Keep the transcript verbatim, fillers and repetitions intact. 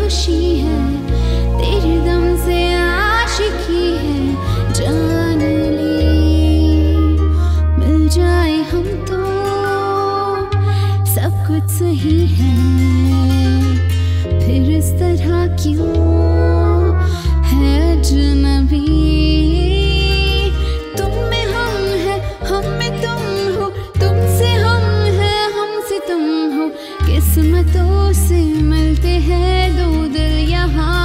खुशी है, तेरे दम से आशिकी है, जान ले मिल जाए हम तो सब कुछ सही है, फिर इस तरह क्यों है अजनबी। तुम में हम है, हम में तुम हो, तुमसे हम है, हमसे तुम हो, किस्मतों से मिलते हैं दो दिल यहाँ